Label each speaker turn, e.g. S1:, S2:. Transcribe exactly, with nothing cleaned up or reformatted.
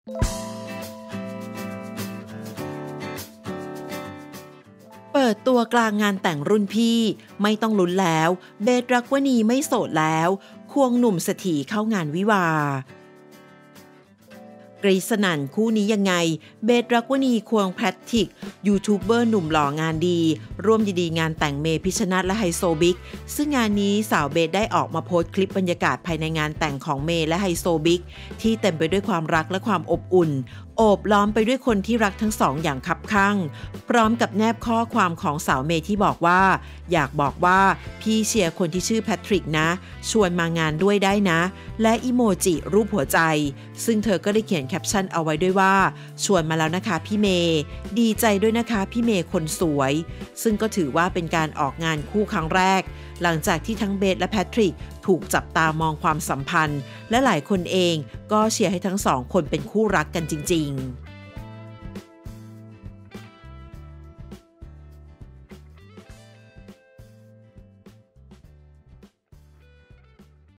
S1: เปิดตัวกลางงานแต่งรุ่นพี่ไม่ต้องลุ้นแล้วเบสรักวณีไม่โสดแล้วควงหนุ่มเศรษฐีเข้างานวิวาห์กรี๊ดสนั่นคู่นี้ยังไงเบสรักวณีควงแพทริกยูทูบเบอร์หนุ่มหล่องานดีร่วมยินดีงานแต่งเมพิชชนาธิ์และไฮโซบิ๊กซึ่งงานนี้สาวเบสได้ออกมาโพสต์คลิปบรรยากาศภายในงานแต่งของเมและไฮโซบิ๊กที่เต็มไปด้วยความรักและความอบอุ่นโอบล้อมไปด้วยคนที่รักทั้งสองอย่างคับคั่งพร้อมกับแนบข้อความของสาวเมที่บอกว่าอยากบอกว่าพี่เชียร์คนที่ชื่อแพทริกนะชวนมางานด้วยได้นะและอีโมจิรูปหัวใจซึ่งเธอก็ได้เขียนแคปชั่นเอาไว้ด้วยว่าชวนมาแล้วนะคะพี่เมย์ดีใจด้วยนะคะพี่เมย์คนสวยซึ่งก็ถือว่าเป็นการออกงานคู่ครั้งแรกหลังจากที่ทั้งเบสและแพทริกถูกจับตามองความสัมพันธ์และหลายคนเองก็เชียร์ให้ทั้งสองคนเป็นคู่รักกันจริงๆ